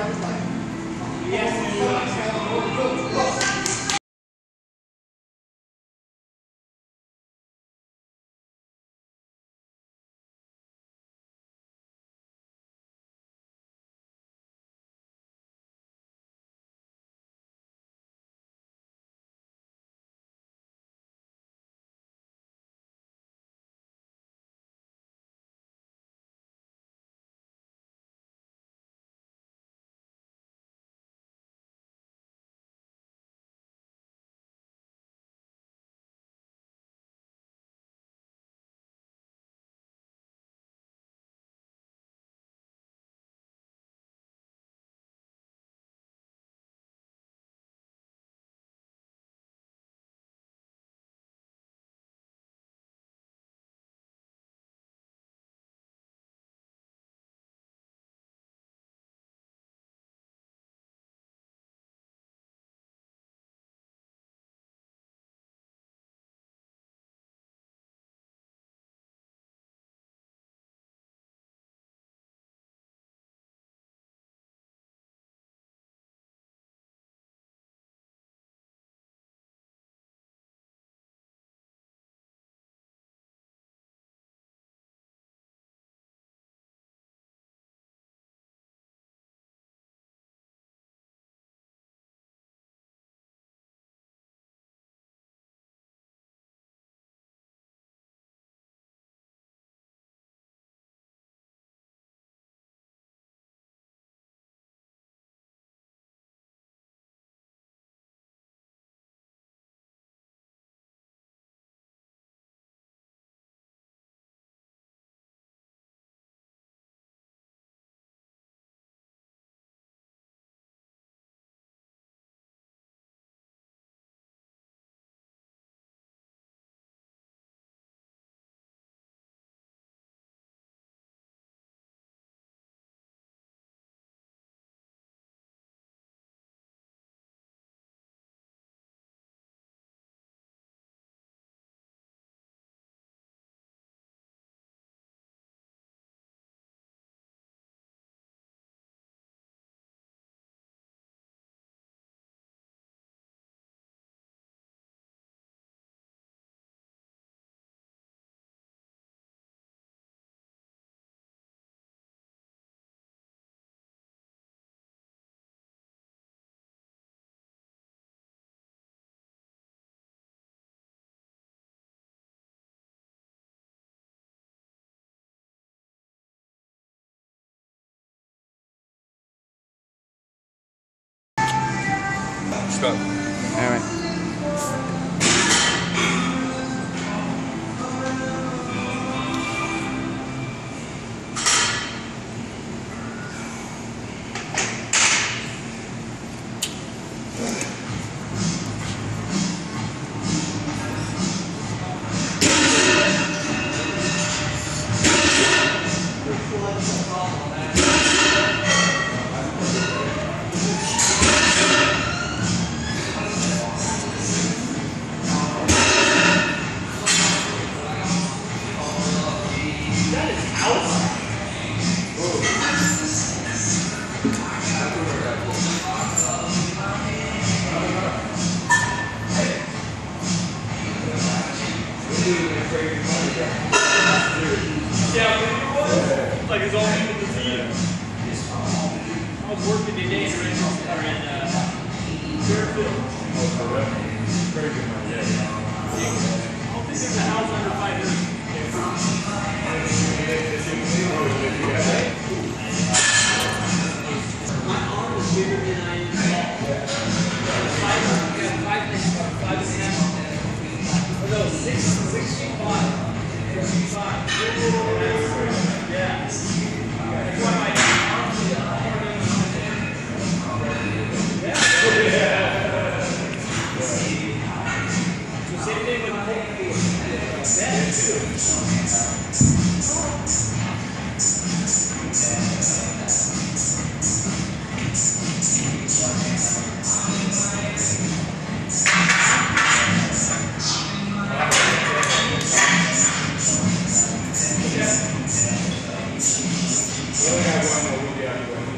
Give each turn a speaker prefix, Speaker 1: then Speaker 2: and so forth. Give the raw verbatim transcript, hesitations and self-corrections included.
Speaker 1: Stop.
Speaker 2: All right.
Speaker 3: Yeah, like it's all people to see it. I was working today in uh, Fairfield.
Speaker 1: Very good man, yeah.
Speaker 3: I don't think there's a house under five hundred. My arm was bigger than I am. Five, five, five and a half. Or no, six, six feet five. Six feet five. Yeah. That's why my arms are harder than yeah. So same thing with the
Speaker 1: We only have one more, we'll be out of the way.